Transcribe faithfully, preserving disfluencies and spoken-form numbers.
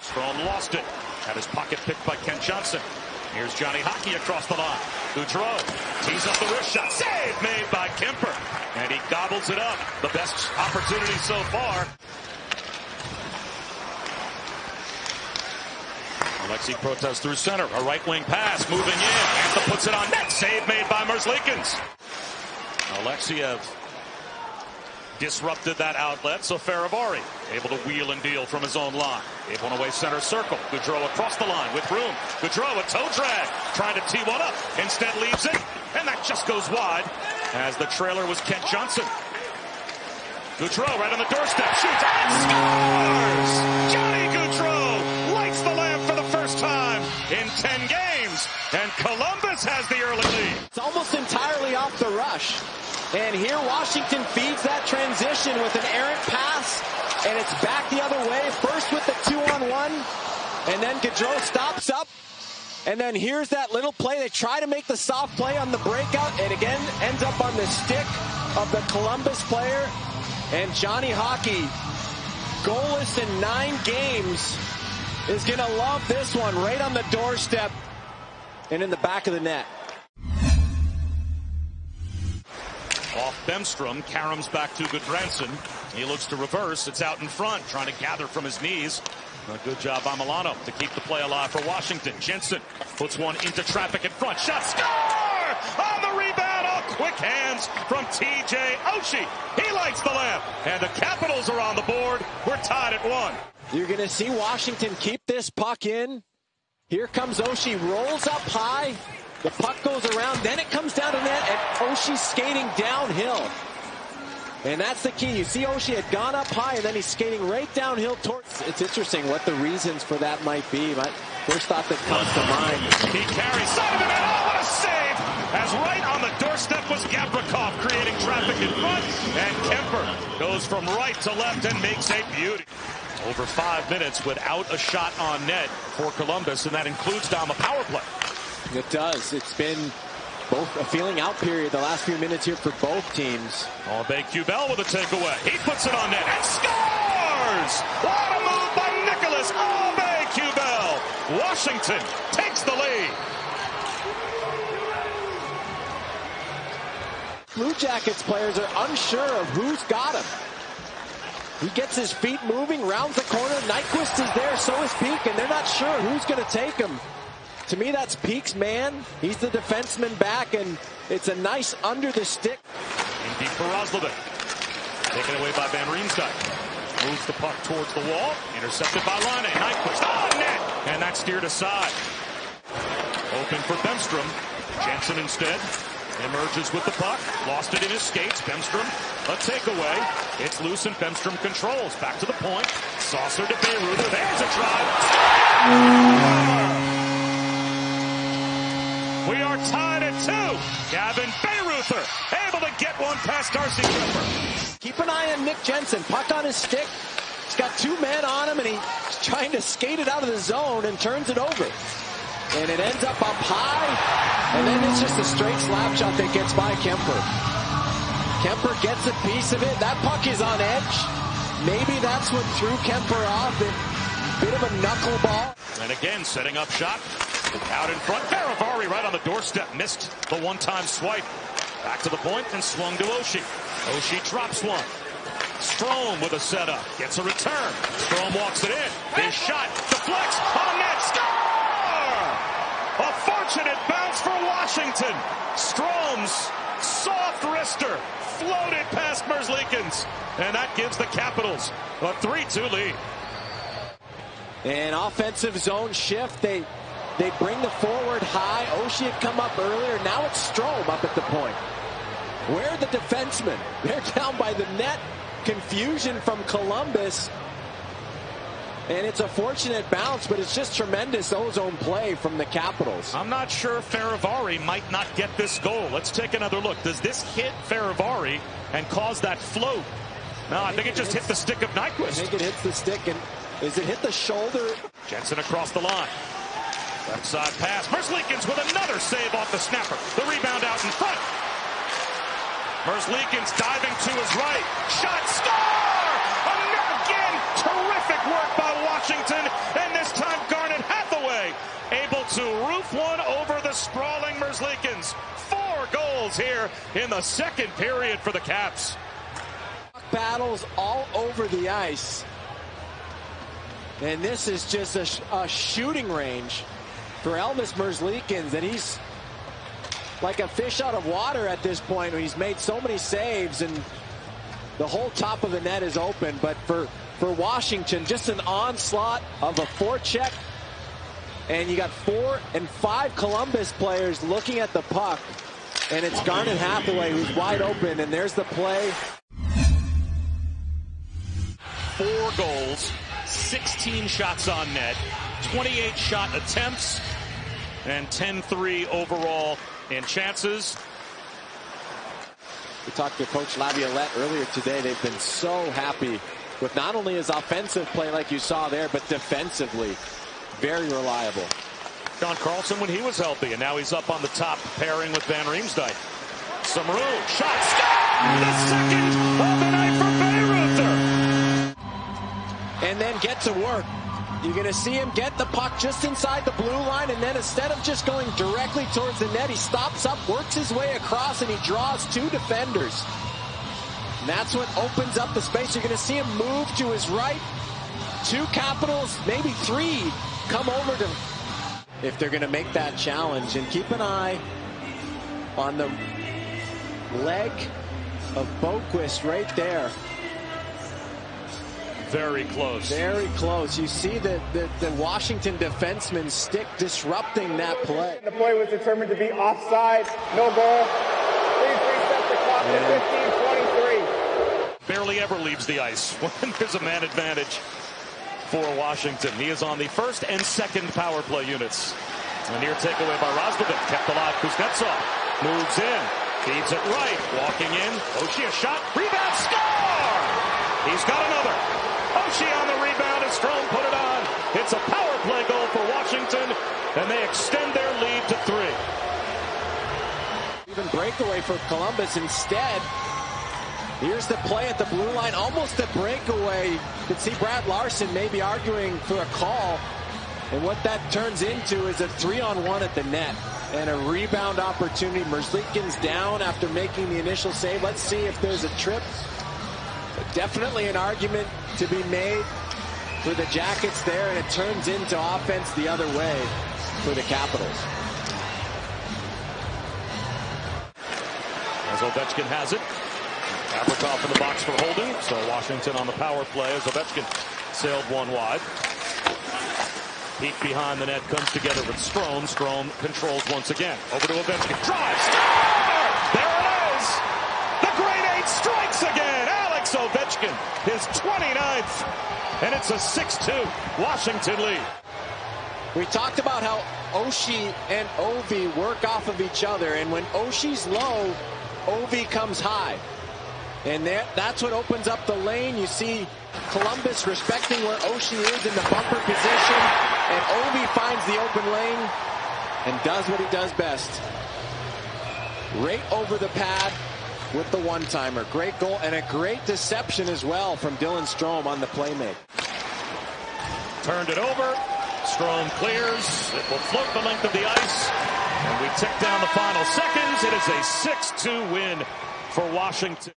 Strome lost it. Had his pocket picked by Kent Johnson. Here's Johnny Hockey across the line. Gaudreau tees up the wrist shot. Save made by Kuemper. And he gobbles it up. The best opportunity so far. Alexi Protas through center. A right wing pass moving in. Antha puts it on net. Save made by Merzlikins. Alexiev disrupted that outlet, so Fehérváry able to wheel and deal from his own line. Gave one away center circle. Gaudreau across the line with room. Gaudreau a toe drag, trying to tee one up. Instead leaves it, and that just goes wide as the trailer was Kent Johnson. Gaudreau right on the doorstep, shoots and scores! Johnny Gaudreau lights the lamp for the first time in ten games, and Columbus has the early lead. It's almost entirely off the rush. And here Washington feeds that transition with an errant pass, and it's back the other way. First with the two-on-one, and then Gaudreau stops up. And then here's that little play. They try to make the soft play on the breakout, and again ends up on the stick of the Columbus player. And Johnny Hockey, goalless in nine games, is going to love this one right on the doorstep and in the back of the net. Off Bemstrom, Karams back to Gudbranson. He looks to reverse. It's out in front, trying to gather from his knees. A good job by Milano to keep the play alive for Washington. Jensen puts one into traffic in front. Shot, score! On the rebound, all quick hands from T J Oshie. He lights the lamp, and the Capitals are on the board. We're tied at one. You're going to see Washington keep this puck in. Here comes Oshie, rolls up high. The puck goes around, then it comes down to net, and Oshie's skating downhill. And that's the key. You see Oshie had gone up high, and then he's skating right downhill towards. It's interesting what the reasons for that might be. My first thought that comes to mind. He carries side of the net. Oh, what a save! As right on the doorstep was Gavrikov, creating traffic in front, and Kuemper goes from right to left and makes a beauty. Over five minutes without a shot on net for Columbus, and that includes down the power play. It does. It's been both a feeling out period the last few minutes here for both teams. Aubé-Kubel with a takeaway. He puts it on net and scores! What a move by Nicholas Aubé-Kubel! Washington takes the lead. Blue Jackets players are unsure of who's got him. He gets his feet moving, rounds the corner. Nyquist is there, so is Peak, and they're not sure who's going to take him. To me, that's Peak's man. He's the defenseman back, and it's a nice under the stick. In deep for Roslovic. Taken away by Van Riemsdyk. Moves the puck towards the wall. Intercepted by Laine. Nyquist on net. And that's steered aside. Open for Bemstrom. Jensen instead emerges with the puck. Lost it in his skates. Bemstrom, a takeaway. It's loose and Bemstrom controls. Back to the point. Saucer to Bayreuther. There's a drive. We are tied at two. Gavin Bayreuther able to get one past Darcy Kuemper. Keep an eye on Nick Jensen. Puck on his stick. He's got two men on him, and he's trying to skate it out of the zone and turns it over. And it ends up up high, and then it's just a straight slap shot that gets by Kuemper. Kuemper gets a piece of it. That puck is on edge. Maybe that's what threw Kuemper off. A bit of a knuckleball. And again, setting up shot. Out in front, Fehérváry right on the doorstep. Missed the one-time swipe. Back to the point and swung to Oshie. Oshie drops one. Strome with a setup. Gets a return. Strome walks it in. His shot deflects. On net. Score! A fortunate bounce for Washington. Strome's soft wrister floated past Merzlikins. And that gives the Capitals a three two lead. An offensive zone shift. They They bring the forward high. Oshie had come up earlier. Now it's Strome up at the point. Where are the defensemen? They're down by the net. Confusion from Columbus. And it's a fortunate bounce, but it's just tremendous ozone play from the Capitals. I'm not sure Fehérváry might not get this goal. Let's take another look. Does this hit Fehérváry and cause that float? No, I think it just hit the stick of Nyquist. I think it hits the stick. And does it hit the shoulder? Jensen across the line. Left side pass. Merzlikins with another save off the snapper. The rebound out in front. Merzlikins diving to his right. Shot, score! Again, terrific work by Washington. And this here in the second period for the Caps. Battles all over the ice. And this is just a, sh a shooting range for Elvis Merzlikins, and he's like a fish out of water at this point. He's made so many saves, and the whole top of the net is open. But for, for Washington, just an onslaught of a forecheck. And you got four and five Columbus players looking at the puck. And it's Garnet Hathaway who's wide open, and there's the play. Four goals, sixteen shots on net, twenty-eight shot attempts, and ten three overall in chances. We talked to Coach Laviolette earlier today. They've been so happy with not only his offensive play like you saw there, but defensively. Very reliable. John Carlson when he was healthy, and now he's up on the top pairing with Van Riemsdyk. Samaru, shot, score! The second of the night for Bayreuther. And then get to work. You're going to see him get the puck just inside the blue line, and then instead of just going directly towards the net, he stops up, works his way across, and he draws two defenders. And that's what opens up the space. You're going to see him move to his right. Two Capitals, maybe three, come over to if they're going to make that challenge. And keep an eye on the leg of Boqvist right there. Very close. Very close. You see the, the, the Washington defenseman's stick disrupting that play. The play was determined to be offside. No goal. Please reset the clock to fifteen twenty-three. Barely ever leaves the ice when there's a man advantage for Washington. He is on the first and second power play units. A near takeaway by Roslovic. Kept alive. Kuznetsov moves in. Feeds it right. Walking in. Oshie a shot. Rebound. Score! He's got another. Oshie on the rebound, and Strome put it on. It's a power play goal for Washington, and they extend their lead to three. Even breakaway for Columbus. Instead, here's the play at the blue line, almost a breakaway. You can see Brad Larson maybe arguing for a call, and what that turns into is a three-on-one at the net and a rebound opportunity. Merzlikins down after making the initial save. Let's see if there's a trip. But definitely an argument to be made for the Jackets there, and it turns into offense the other way for the Capitals. As Ovechkin has it. Abrikov in the box for holding. So Washington on the power play as Ovechkin sailed one wide. Peek behind the net, comes together with Strome. Strome controls once again. Over to Ovechkin. Drive. Score! There it is! The Great Eight strikes again! Alex Ovechkin, his twenty-ninth. And it's a six two Washington lead. We talked about how Oshie and Ovi work off of each other. And when Oshie's low, Ovi comes high. And that, that's what opens up the lane. You see Columbus respecting where Oshie is in the bumper position. And Ovi finds the open lane and does what he does best. Right over the pad with the one-timer. Great goal and a great deception as well from Dylan Strome on the playmate. Turned it over. Strome clears. It will float the length of the ice. And we tick down the final seconds. It is a six two win for Washington.